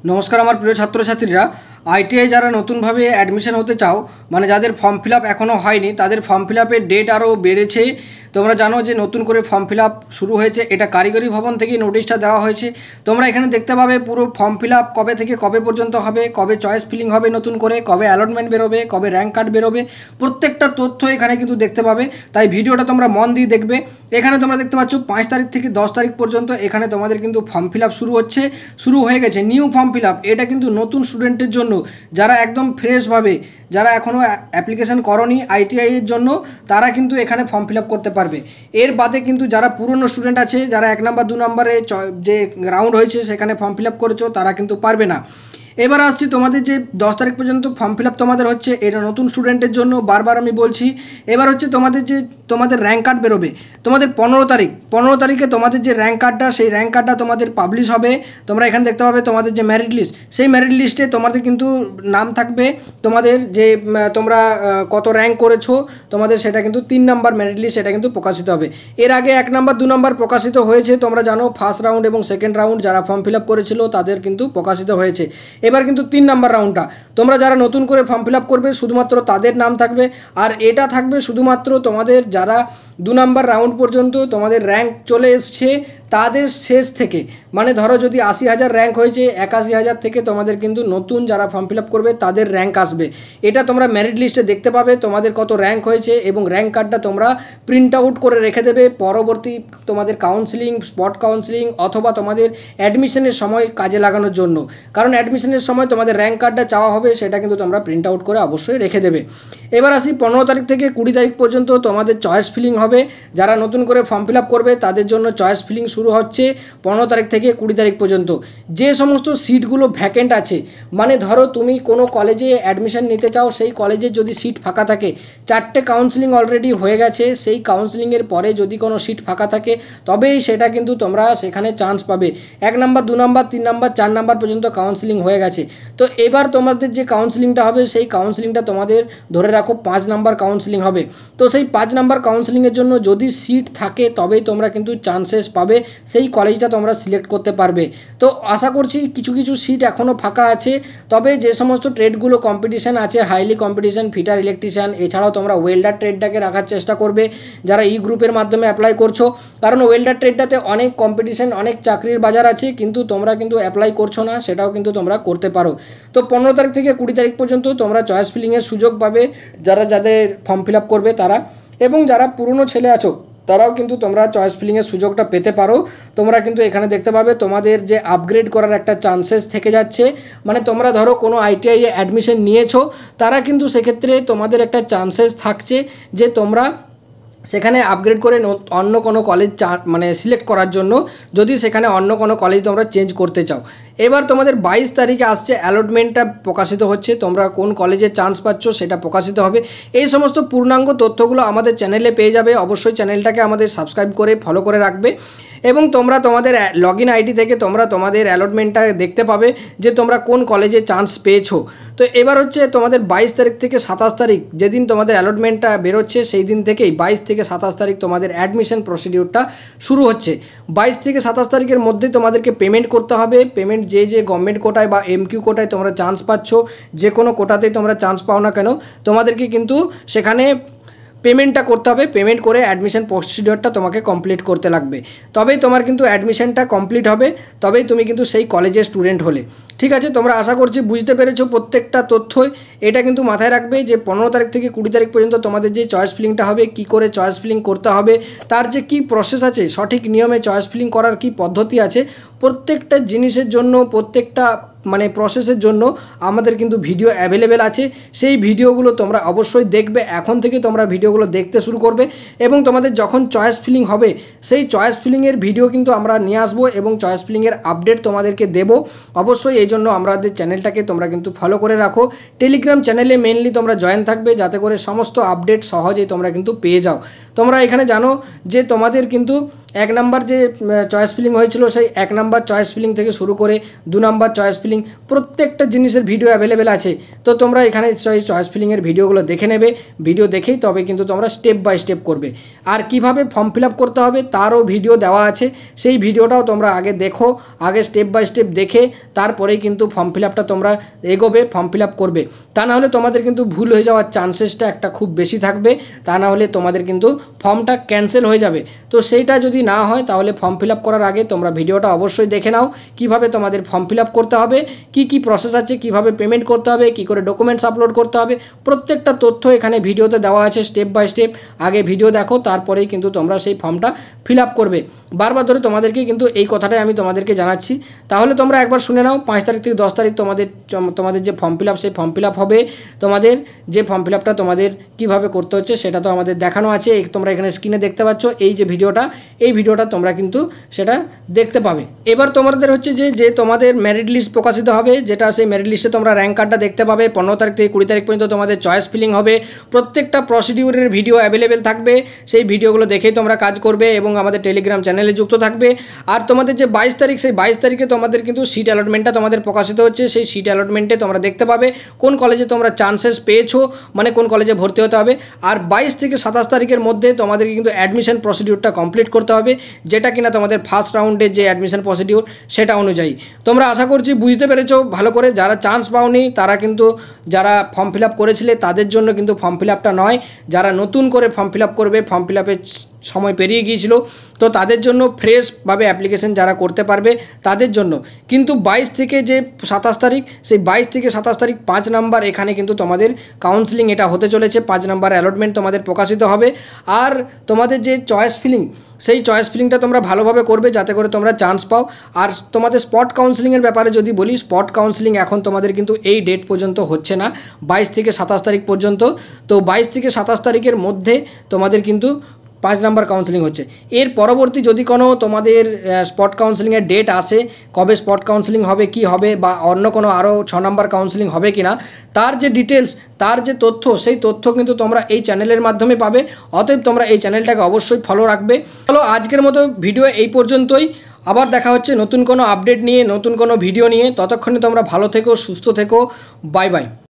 नमस्कार आमार प्रिय छात्र छात्रीरा आईटीआई যারা নতুনভাবে অ্যাডমিশন হতে চাও মানে যাদের ফর্ম ফিল আপ এখনও হয়নি তাদের ফর্ম ফিল আপের ডেট আরও বেড়েছে। তোমরা জানো যে নতুন করে ফর্ম ফিল আপ শুরু হয়েছে, এটা কারিগরি ভবন থেকে নোটিশটা দেওয়া হয়েছে। তোমরা এখানে দেখতে পাবে পুরো ফর্ম ফিল আপ কবে থেকে কবে পর্যন্ত হবে, কবে চয়েস ফিলিং হবে নতুন করে, কবে অ্যালটমেন্ট বেরোবে, কবে র্যাঙ্ক কার্ড বেরোবে, প্রত্যেকটা তথ্য এখানে কিন্তু দেখতে পাবে। তাই ভিডিওটা তোমরা মন দিয়ে দেখবে। এখানে তোমরা দেখতে পাচ্ছ 5 তারিখ থেকে 10 তারিখ পর্যন্ত এখানে তোমাদের কিন্তু ফর্ম ফিল আপ শুরু হয়ে গেছে। নিউ ফর্ম ফিল আপ, এটা কিন্তু নতুন স্টুডেন্টের জন্য যারা একদম ফ্রেশভাবে, যারা এখনও অ্যাপ্লিকেশন করনি আইটিআই এর জন্য, তারা কিন্তু এখানে ফর্ম ফিল আপ করতে পারবে। এর বাদে কিন্তু যারা পুরনো স্টুডেন্ট আছে, যারা 1 নম্বর 2 নম্বরে যে রাউন্ড হয়েছে সেখানে ফর্ম ফিল আপ করেছো, তারা কিন্তু পারবে না। এবার আসছি তোমাদের যে 10 তারিখ পর্যন্ত ফর্ম ফিল আপ তোমাদের হচ্ছে, এটা নতুন স্টুডেন্টের জন্য, বারবার আমি বলছি। এবার হচ্ছে তোমাদের র্যাঙ্ক কার্ড বেরোবে তোমাদের 15 তারিখে তোমাদের যে র্যাঙ্ক কার্ডটা, সেই র্যাঙ্ক কার্ডটা তোমাদের পাবলিশ হবে। তোমরা এখানে দেখতে পাবে তোমাদের যে মেরিট লিস্ট, সেই মেরিট লিস্টে তোমাদের কিন্তু নাম থাকবে, তোমাদের যে তোমরা কত র্যাঙ্ক করেছো তোমাদের, সেটা কিন্তু 3 নম্বর মেরিট লিস্ট, সেটা কিন্তু প্রকাশিত হবে। এর আগে 1 নম্বর 2 নম্বর প্রকাশিত হয়েছে, তোমরা জানো ফার্স্ট রাউন্ড এবং সেকেন্ড রাউন্ড যারা ফর্ম ফিল আপ করেছিল তাদের কিন্তু প্রকাশিত হয়েছে। এবার কিন্তু 3 নম্বর রাউন্ডটা তোমরা যারা নতুন করে ফর্ম ফিল আপ করবে শুধুমাত্র তাদের নাম থাকবে। আর এটা থাকবে শুধুমাত্র তোমাদের যারা 2 নম্বর রাউন্ড পর্যন্ত তোমাদের র্যাঙ্ক চলে এসছে তাদের শেষ থেকে, মানে ধরো যদি 80,000 র্যাঙ্ক হয়েছে, 81,000 থেকে তোমাদের কিন্তু নতুন যারা ফর্ম ফিল আপ করবে তাদের র্যাঙ্ক আসবে। এটা তোমরা মেরিট লিস্টে দেখতে পাবে তোমাদের কত র্যাঙ্ক হয়েছে, এবং র্যাঙ্ক কার্ডটা তোমরা প্রিন্ট আউট করে রেখে দেবে পরবর্তী তোমাদের কাউন্সিলিং, স্পট কাউন্সিলিং অথবা তোমাদের অ্যাডমিশনের সময় কাজে লাগানোর জন্য। কারণ অ্যাডমিশনের সময় তোমাদের র্যাঙ্ক কার্ডটা চাওয়া হবে, সেটা কিন্তু তোমরা প্রিন্ট আউট করে অবশ্যই রেখে দেবে। এবার আসি 15 তারিখ থেকে 20 তারিখ পর্যন্ত তোমাদের চয়েস ফিলিং হবে। যারা নতুন করে ফর্ম ফিল আপ করবে তাদের জন্য চয়েস ফিলিং শুরু হচ্ছে 15 তারিখ থেকে 20 তারিখ পর্যন্ত। যে সমস্ত সিটগুলো ভ্যাকেন্ট আছে, মানে ধরো তুমি কোনো কলেজে অ্যাডমিশন নিতে চাও, সেই কলেজে যদি সিট ফাঁকা থাকে, 4টে কাউন্সিলিং অলরেডি হয়ে গেছে, সেই কাউন্সিলিংয়ের পরে যদি কোনো সিট ফাঁকা থাকে তবেই সেটা কিন্তু তোমরা সেখানে চান্স পাবে। 1 নম্বর 2 নম্বর 3 নম্বর 4 নম্বর পর্যন্ত কাউন্সিলিং হয়ে গেছে। তো এবার তোমাদের যে কাউন্সিলিংটা হবে, সেই কাউন্সিলিংটা তোমাদের ধরে রাখো 5 নম্বর কাউন্সিলিং হবে। তো সেই 5 নম্বর কাউন্সিলিংয়ের জন্য যদি সিট থাকে তবেই তোমরা কিন্তু চান্সেস পাবে, সেই কলেজটা তোমরা সিলেক্ট করতে পারবে। তো আশা করছি কিছু কিছু সিট এখনও ফাঁকা আছে। তবে যে সমস্ত ট্রেডগুলো কম্পিটিশান আছে, হাইলি কম্পিটিশান, ফিটার, ইলেকট্রিশিয়ান, এছাড়াও তোমরা ওয়েল্ডার ট্রেডটাকে রাখার চেষ্টা করবে যারা ই গ্রুপের মাধ্যমে অ্যাপ্লাই করছো। কারণ ওয়েল্ডার ট্রেডটাতে অনেক কম্পিটিশান, অনেক চাকরির বাজার আছে, কিন্তু তোমরা কিন্তু অ্যাপ্লাই করছো না, সেটাও কিন্তু তোমরা করতে পারো। তো 15 তারিখ থেকে 20 তারিখ পর্যন্ত তোমরা চয়েস ফিলিংয়ের সুযোগ পাবে যাদের ফর্ম ফিল আপ করবে তারা, এবং যারা পুরনো ছেলে আছো তারাও কিন্তু তোমরা চয়েস ফিলিংয়ের সুযোগটা পেতে পারো। তোমরা কিন্তু এখানে দেখতে পাবে তোমাদের যে আপগ্রেড করার একটা চান্সেস থেকে যাচ্ছে। মানে তোমরা ধরো কোনো আইটিআই এ অ্যাডমিশন নিয়েছো, তারা কিন্তু সেক্ষেত্রে তোমাদের একটা চান্সেস থাকছে যে তোমরা সেখানে আপগ্রেড করে অন্য কোনো কলেজ মানে সিলেক্ট করার জন্য, যদি সেখানে অন্য কোনো কলেজ তোমরা চেঞ্জ করতে চাও। এবার তোমাদের 22 তারিখে আসছে অ্যালটমেন্টটা প্রকাশিত হচ্ছে, তোমরা কোন কলেজে চান্স পাচ্ছ সেটা প্রকাশিত হবে। এই সমস্ত পূর্ণাঙ্গ তথ্যগুলো আমাদের চ্যানেলে পেয়ে যাবে। অবশ্যই চ্যানেলটাকে আমাদের সাবস্ক্রাইব করে ফলো করে রাখবে, এবং তোমরা তোমাদের লগইন আইডি থেকে তোমরা তোমাদের অ্যালটমেন্টটা দেখতে পাবে যে তোমরা কোন কলেজে চান্স পেয়েছো। তো এবার হচ্ছে তোমাদের 22 তারিখ থেকে 27 তারিখ, যেদিন তোমাদের অ্যালটমেন্টটা বেরোচ্ছে সেই দিন থেকেই 22 থেকে 27 তারিখ তোমাদের অ্যাডমিশন প্রসিডিউরটা শুরু হচ্ছে। 22 থেকে 27 তারিখের মধ্যে তোমাদেরকে পেমেন্ট করতে হবে। পেমেন্ট যে গভর্নমেন্ট কোটায় বা এমকিউ কোটায় তোমরা চান্স পাচ্ছ, যে কোনো কোটাতেই তোমরা চান্স পাও না কেন, তোমাদেরকে কিন্তু সেখানে পেমেন্টটা করতে হবে। পেমেন্ট করে অ্যাডমিশন প্রসিডিওরটা তোমাকে কমপ্লিট করতে লাগবে, তবেই তোমার কিন্তু অ্যাডমিশনটা কমপ্লিট হবে, তবেই তুমি কিন্তু সেই কলেজের স্টুডেন্ট হলে। ঠিক আছে, তোমরা আশা করছি বুঝতে পেরেছো প্রত্যেকটা তথ্যই। এটা কিন্তু মাথায় রাখবে যে 15 তারিখ থেকে 20 তারিখ পর্যন্ত তোমাদের যে চয়েস ফিলিংটা হবে, কি করে চয়েস ফিলিং করতে হবে, তার যে কি প্রসেস আছে, সঠিক নিয়মে চয়েস ফিলিং করার কি পদ্ধতি আছে, প্রত্যেকটা জিনিসের জন্য, প্রত্যেকটা মানে প্রসেসের জন্য আমাদের কিন্তু ভিডিও অ্যাভেলেবেল আছে। সেই ভিডিওগুলো তোমরা অবশ্যই দেখবে, এখন থেকে তোমরা ভিডিওগুলো দেখতে শুরু করবে, এবং তোমাদের যখন চয়েস ফিলিং হবে সেই চয়েস ফিলিংয়ের ভিডিও কিন্তু আমরা নিয়ে আসবো, এবং চয়েস ফিলিংয়ের আপডেট তোমাদেরকে দেব অবশ্যই। এই জন্য আমাদের চ্যানেলটাকে তোমরা কিন্তু ফলো করে রাখো। টেলিগ্রাম চ্যানেলে মেনলি তোমরা জয়েন থাকবে, যাতে করে সমস্ত আপডেট সহজেই তোমরা কিন্তু পেয়ে যাও। তোমরা এখানে জানো যে তোমাদের কিন্তু এক নাম্বার যে চয়েস ফিলিং হয়েছিল সেই 1 নাম্বার চয়েস ফিলিং থেকে শুরু করে 2 নাম্বার চয়েস ফিলিং প্রত্যেকটা জিনিসের ভিডিও অ্যাভেলেবেল আছে। তো তোমরা এখানে চয়েস ফিলিংয়ের ভিডিওগুলো দেখে নেবে, ভিডিও দেখেই তবে কিন্তু তোমরা স্টেপ বাই স্টেপ করবে। আর কিভাবে ফর্ম ফিল আপ করতে হবে তারও ভিডিও দেওয়া আছে, সেই ভিডিওটাও তোমরা আগে দেখো, আগে স্টেপ বাই স্টেপ দেখে তারপরেই কিন্তু ফর্ম ফিল আপটা তোমরা এগোবে, ফর্ম ফিল আপ করবে। তা না হলে তোমাদের কিন্তু ভুল হয়ে যাওয়ার চান্সেসটা একটা খুব বেশি থাকবে, তা না হলে তোমাদের কিন্তু ফর্মটা ক্যান্সেল হয়ে যাবে। তো সেইটা যদি না হয় তাহলে ফর্ম ফিল আপ করার আগে তোমরা ভিডিওটা অবশ্যই দেখে নাও, কিভাবে তোমাদের ফর্ম ফিল আপ করতে হবে, কি প্রসেস আছে, কিভাবে পেমেন্ট করতে হবে, কি করে ডকুমেন্টস আপলোড করতে হবে, প্রত্যেকটা তথ্য এখানে ভিডিওতে দেওয়া আছে স্টেপ বাই স্টেপ। আগে ভিডিও দেখো, তারপরেই কিন্তু তোমরা সেই ফর্মটা ফিল আপ করবে। বারবার ধরে তোমাদেরকে কিন্তু এই কথাটাই আমি তোমাদেরকে জানাচ্ছি। তাহলে তোমরা একবার শুনে নাও, 5 তারিখ থেকে 10 তারিখ তোমাদের যে ফর্ম ফিল আপ, সেই ফর্ম ফিল আপ হবে। তোমাদের যে ফর্ম ফিল আপটা তোমাদের কীভাবে করতে হচ্ছে সেটা তো আমাদের দেখানো আছে, তোমরা এখানে স্ক্রিনে দেখতে পাচ্ছ এই যে ভিডিওটা, এই ভিডিওটা তোমরা কিন্তু সেটা দেখতে পাবে। এবার তোমাদের হচ্ছে যে তোমাদের মেরিট লিস্ট প্রকাশিত হবে, যেটা সেই মেরিট লিস্টে তোমরা র্যাঙ্ক কার্ডটা দেখতে পাবে। 15 তারিখ থেকে 20 তারিখ পর্যন্ত তোমাদের চয়েস ফিলিং হবে, প্রত্যেকটা প্রসিডিউরের ভিডিও অ্যাভেলেবেল থাকবে, সেই ভিডিওগুলো দেখেই তোমরা কাজ করবে এবং আমাদের টেলিগ্রাম চ্যানেলে যুক্ত থাকবে। আর তোমাদের যে 22 তারিখ, সেই 22 তারিখে তোমাদের কিন্তু সিট অ্যালটমেন্টটা তোমাদের প্রকাশিত হচ্ছে, সেই সিট অ্যালটমেন্টে তোমরা দেখতে পাবে কোন কলেজে তোমরা চান্সেস পেয়েছো, মানে কোন কলেজে ভর্তি হতে হবে। আর 22 থেকে 27 তারিখের মধ্যে তোমাদেরকে কিন্তু অ্যাডমিশন প্রসিডিউরটা কমপ্লিট করতে হবে, যেটা কিনা তোমাদের ফার্স্ট রাউন্ডের যে অ্যাডমিশন প্রসিডিউর সেটা অনুযায়ী। তোমরা আশা করছি বুঝতে পেরেছো ভালো করে। যারা চান্স পাওনি তারা কিন্তু, যারা ফর্ম ফিল আপ করেছিলে তাদের জন্য কিন্তু ফর্ম ফিল আপটা নয়, যারা নতুন করে ফর্ম ফিল আপ করবে, ফর্ম ফিল আপের সময় পেরিয়ে গিয়েছিল, তো তাদের জন্য ফ্রেশভাবে অ্যাপ্লিকেশন যারা করতে পারবে তাদের জন্য। কিন্তু 22 থেকে যে 27 তারিখ, সেই 22 থেকে 27 তারিখ 5 নাম্বার এখানে কিন্তু তোমাদের কাউন্সেলিং এটা হতে চলেছে, 5 নাম্বার অ্যালটমেন্ট তোমাদের প্রকাশিত হবে। আর তোমাদের যে চয়েস ফিলিং, সেই চয়েস ফিলিংটা তোমরা ভালোভাবে করবে যাতে করে তোমরা চান্স পাও। আর তোমাদের স্পট কাউন্সেলিংয়ের ব্যাপারে যদি বলি, স্পট কাউন্সেলিং এখন তোমাদের কিন্তু এই ডেট পর্যন্ত হচ্ছে না, 22 থেকে 27 তারিখ পর্যন্ত। তো 22 থেকে 27 তারিখের মধ্যে তোমাদের কিন্তু 5 নাম্বার কাউন্সেলিং হচ্ছে। এর পরবর্তী যদি কোনো তোমাদের স্পট কাউন্সেলিংয়ের ডেট আসে, কবে স্পট কাউন্সেলিং হবে, কি হবে, বা অন্য কোনো আরও 6 নাম্বার কাউন্সেলিং হবে কি না, তার যে ডিটেলস, তার যে তথ্য, সেই তথ্য কিন্তু তোমরা এই চ্যানেলের মাধ্যমে পাবে। অতএব তোমরা এই চ্যানেলটাকে অবশ্যই ফলো রাখবে। চলো আজকের মতো ভিডিও এই পর্যন্তই, আবার দেখা হচ্ছে নতুন কোনো আপডেট নিয়ে, নতুন কোনো ভিডিও নিয়ে। ততক্ষণে তোমরা ভালো থেকো, সুস্থ থেকো, বাই বাই।